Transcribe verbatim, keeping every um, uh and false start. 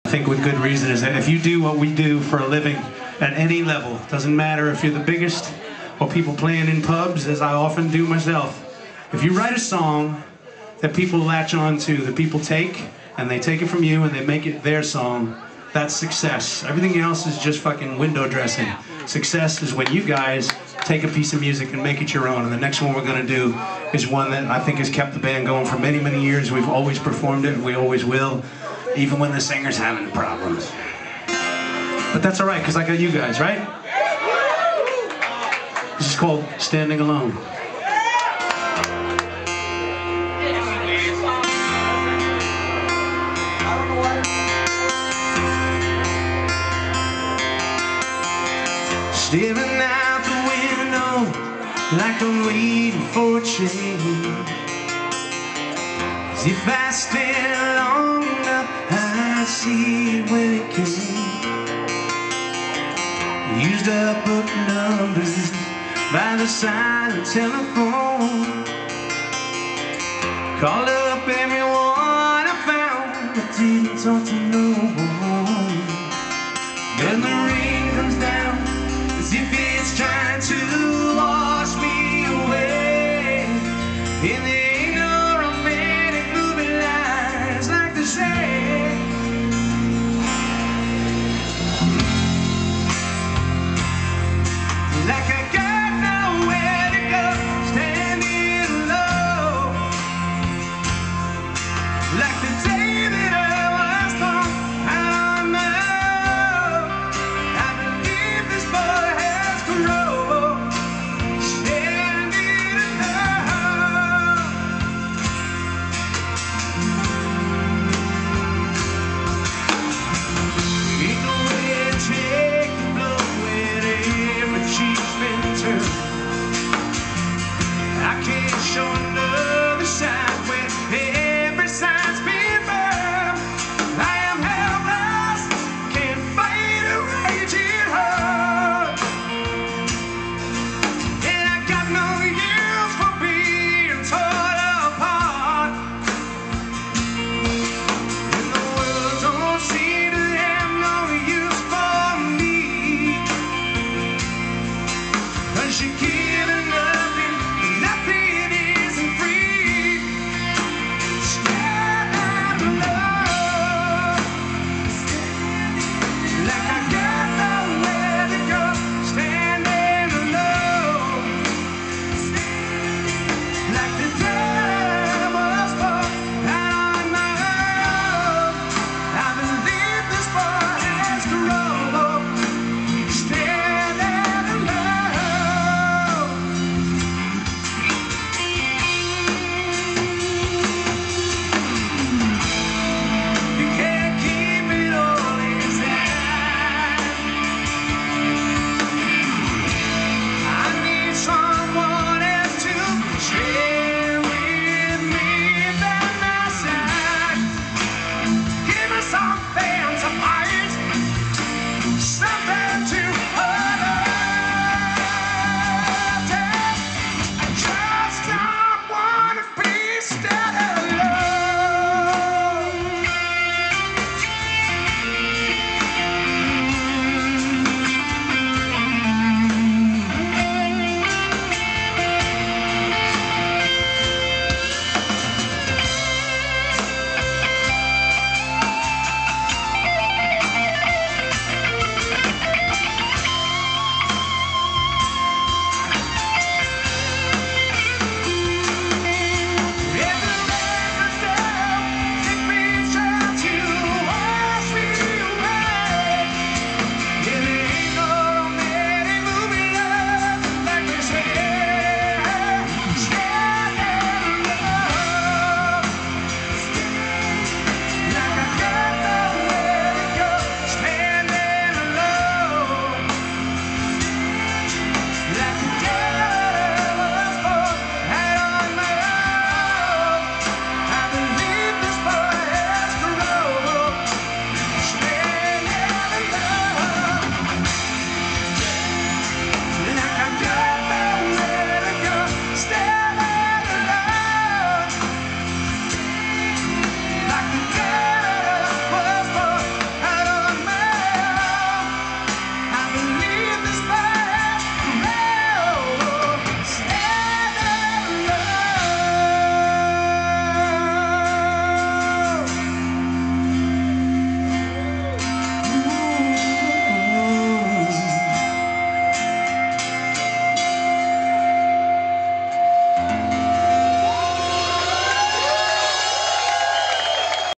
I think with good reason is that if you do what we do for a living at any level, doesn't matter if you're the biggest or people playing in pubs, as I often do myself, if you write a song that people latch on to, that people take, and they take it from you and they make it their song, that's success. Everything else is just fucking window dressing. Success is when you guys take a piece of music and make it your own. And the next one we're gonna do is one that I think has kept the band going for many, many years. We've always performed it, we always will, even when the singer's having problems. But that's all right, because I got you guys, right? This is called Standing Alone. Staring out the window like I'm waiting for a change. As if I stay long enough, I see it when it came. Used up book numbers by the silent telephone. Called up everyone I found, but didn't talk to no one. Memories